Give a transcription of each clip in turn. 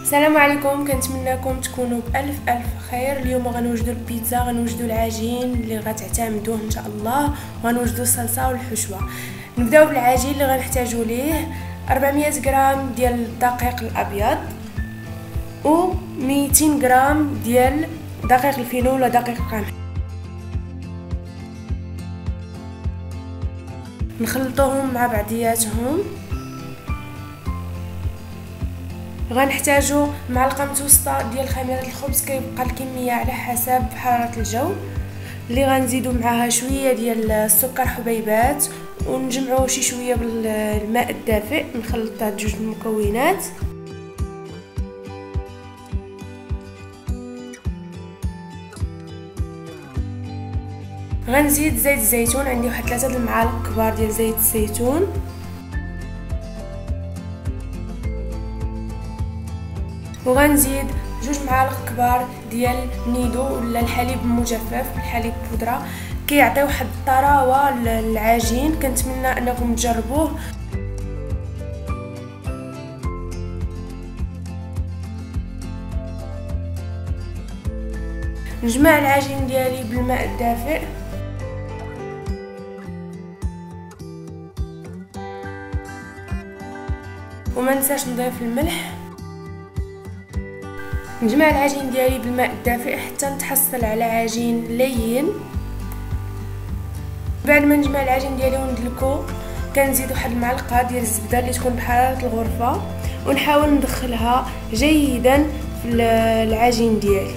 السلام عليكم، كنتمنىكم تكونوا بألف خير. اليوم غنوجدوا البيتزا، غنوجدوا العجين اللي غتعتمدوه ان شاء الله، وغنوجدوا الصلصه والحشوه. نبداو بالعجين اللي غنحتاجوا ليه 400 غرام ديال الدقيق الابيض و 200 غرام ديال دقيق الفينو ولا دقيق القمح. نخلطوهم مع بعضياتهم. غنحتاجو معلقه متوسطه ديال خميره الخبز، كيبقى الكميه على حسب حراره الجو، اللي غنزيدو معاها شويه ديال السكر حبيبات، ونجمعوه شي شويه بالماء الدافئ. نخلط هاد جوج المكونات. غنزيد زيت الزيتون، عندي واحد 3 المعالق كبار ديال زيت الزيتون، وغنزيد 2 معالق كبار ديال النيدو ولا الحليب المجفف، الحليب بودره، كيعطي واحد الطراوه للعجين. كنتمنى انكم تجربوه. نجمع العجين ديالي بالماء الدافئ، وما ننساش نضيف الملح. نجمع العجين ديالي بالماء الدافئ حتى نتحصل على عجين لين. بعد ما نجمع العجين ديالي وندلكو، كنزيد واحد المعلقه ديال الزبده اللي تكون بحراره الغرفه، ونحاول ندخلها جيدا في العجين ديالي.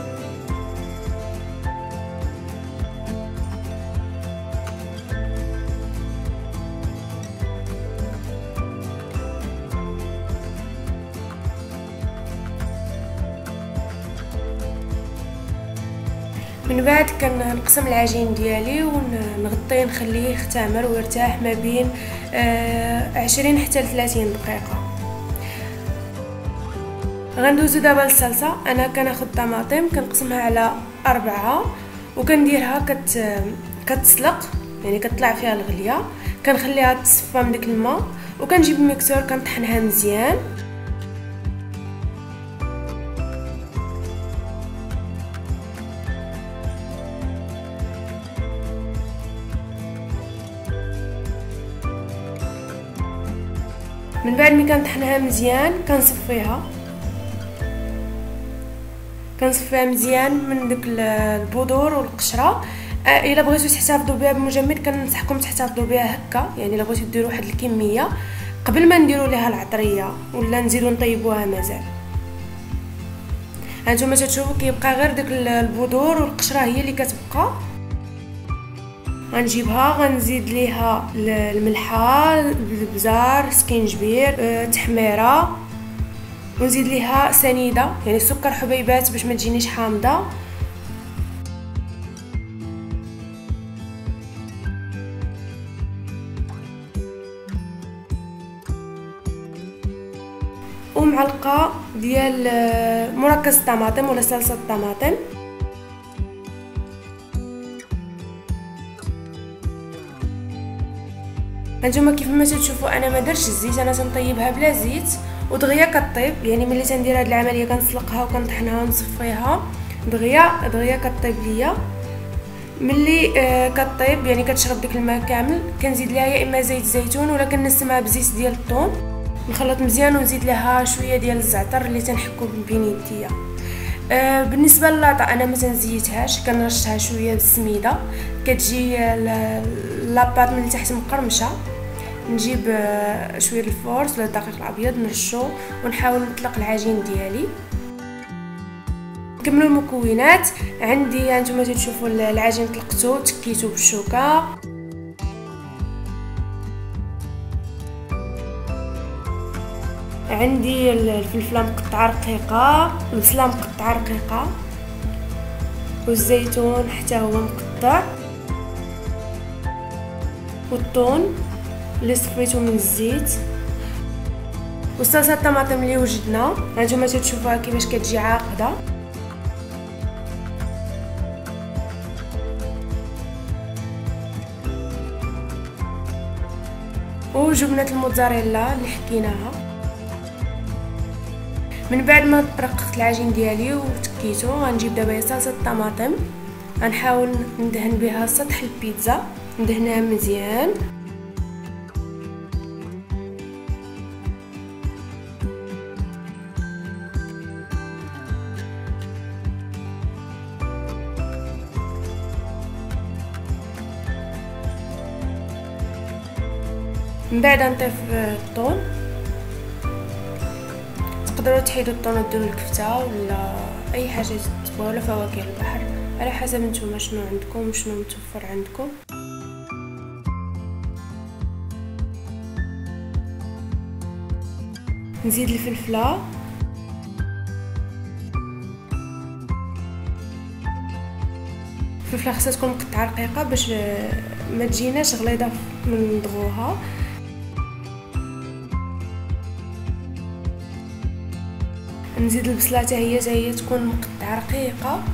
من بعد كنقسم العجين ديالي ونغطيه، نخليه يختمر ويرتاح ما بين 20 حتى ل 30 دقيقه. غندوزو دابا للصلصه. انا كناخذ طماطم كنقسمها على 4 وكنديرها كتسلق، يعني كتطلع فيها الغليه. كنخليها تصفى من داك الماء، وكنجيب الميكسور كنطحنها مزيان. من بعد ملي كنطحنها مزيان كنصفيها مزيان من داك البذور والقشره. الا بغيتو تحتفظوا بها بمجمد كننصحكم تحتفظوا بها هكا، يعني الا بغيتو ديروا واحد الكميه قبل ما نديروا ليها العطريه ولا نزيدوا نطيبوها مازال. هانتوما تشوفوا كيبقى غير داك البذور والقشره هي اللي كتبقى. غنجيبها غنزيد ليها الملحه، البزار، سكينجبير، تحميره، ونزيد ليها سنيده يعني سكر حبيبات باش ما تجينيش حامضه. ومعلقه ديال مركز الطماطم ولا صلصه الطماطم. هانتوما كيف ما تشوفوا انا ما درتش الزيت، انا تنطيبها بلا زيت ودغيا كطيب. يعني ملي تندير هاد العمليه كنسلقها وكنطحنها ونصفيها دغيا كطيب ليا. ملي كطيب يعني كتشرب داك الماء كامل، كنزيد ليها يا اما زيت زيتون ولا كنسمها بزيت ديال الثوم، نخلط مزيان ونزيد لها شويه ديال الزعتر اللي تنحكو بين يديا. بالنسبه للاطا انا ما تنزيتهاش، كنرشها شويه بالسميده، كتجي لاباط من تحت مقرمشه. نجيب شويه الفورس ولا الدقيق الابيض نرشو ونحاول نطلق العجين ديالي. نكملوا المكونات. عندي هانتوما تشوفوا العجين طلقته تكيته بالشوكه. عندي الفلفله مقطعه رقيقه، البصله مقطعه رقيقه، والزيتون حتى هو مقطع، والثوم اللي صفيته من الزيت، وصلصه الطماطم اللي وجدنا. هانتوما تشوفوها كيفاش كتجي عاقده. وجبنه الموتزاريلا اللي حكيناها. من بعد ما رققت العجين ديالي وتكيتو غنجيب دابا صلصه الطماطم، غنحاول ندهن بها سطح البيتزا، ندهنها مزيان. من بعد نطيف الطون، تقدروا تحيدوا الطون وديروا الكفته ولا اي حاجه تبغوا ولا فواكه البحر على حسب نتوما شنو عندكم وشنو متوفر عندكم. نزيد الفلفله، الفلفله خاصها تكون مقطعه رقيقه باش ما تجيناش غليظه من ضغوها. نزيد البصله حتى هي تكون مقطعه رقيقه.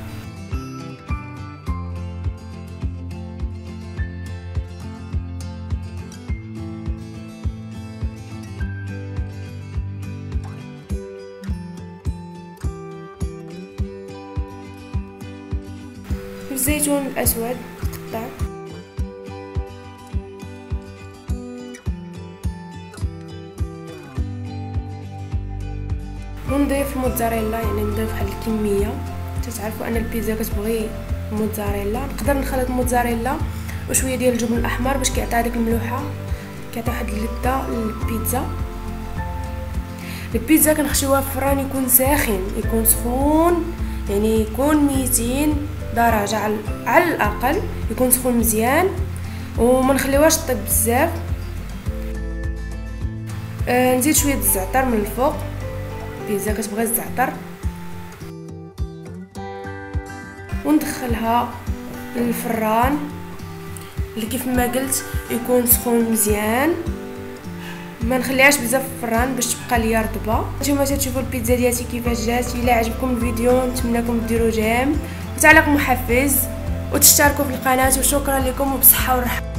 الزيتون الاسود مقطع، ونضيف الموتزاريلا، يعني نضيف واحد الكميه. تعرفوا ان البيتزا كتبغي الموتزاريلا، نقدر نخلط الموتزاريلا وشويه ديال الجبن الاحمر باش كيعطي هذيك الملوحه، كيعطي واحد اللذه للبيتزا. البيتزا كنخشيوها في الفران يكون ساخن، يكون سخون، يعني يكون 200 درجه على الاقل، يكون سخون مزيان وما نخليوهاش طيب بزاف. نزيد شويه الزعتر من الفوق، البيتزا كتبغي الزعتر، وندخلها للفران اللي كيف ما قلت يكون سخون مزيان، ما نخليهاش بزاف في الفران باش تبقى ليا رطبه. نتوما تشوفوا البيتزا ديالتي كيفاش جات. الا عجبكم الفيديو نتمنىكم ديروا جيم وتعليق محفز وتشتركوا في القناه، وشكرا لكم وبصحه ورحمه.